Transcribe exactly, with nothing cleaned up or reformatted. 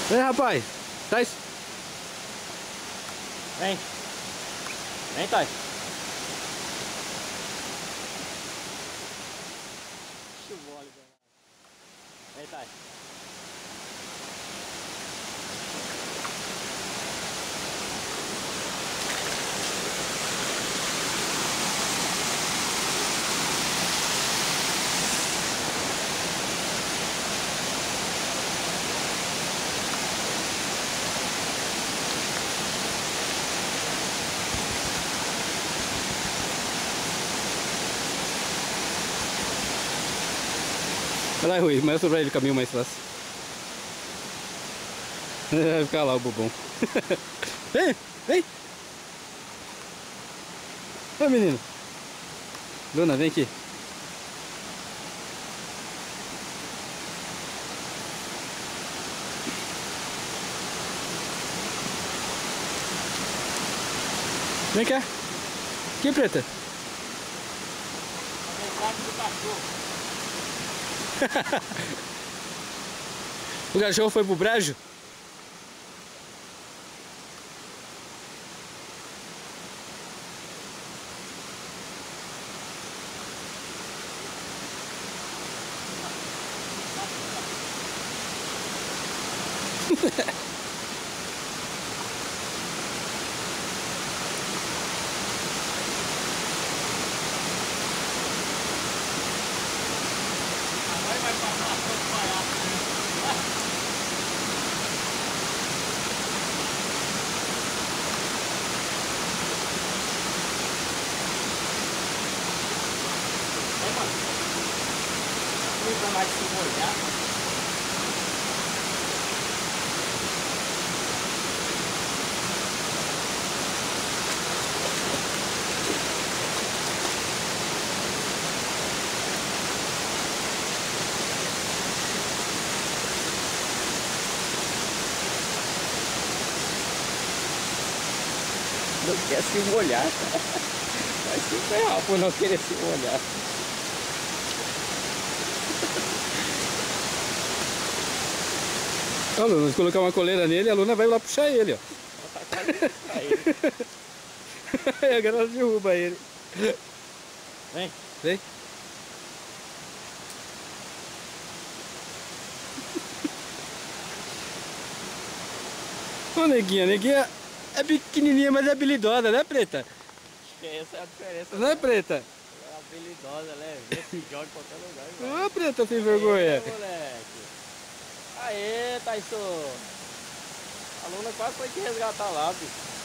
Vem, rapaz. Thais. Vem. Vem, Thais. Chuvole, velho. Vem, Thais. Vai lá, Rui, mostra pra ele o caminho mais fácil. Vai ficar lá o bobão. Vem, vem. Ô, menino. Luna, vem aqui. Vem cá. Aqui, preta. O cachorro foi pro brejo? Não mais se molhar. Não quer se molhar. Vai se ferrar por não querer se molhar. Ó, Luna, se colocar uma coleira nele, a Luna vai lá puxar ele, ó. Aí agora ela derruba ele. Vem. Vem. Ô, neguinha, neguinha é pequenininha, mas é habilidosa, né, preta? Acho que essa é a diferença. Não é, preta? Ela é habilidosa, ela é ver se joga em qualquer lugar. Igual. Ô, preta, sem vergonha. Aê, moleque. Aê, Taisso. A Luna quase foi te resgatar lá, bicho.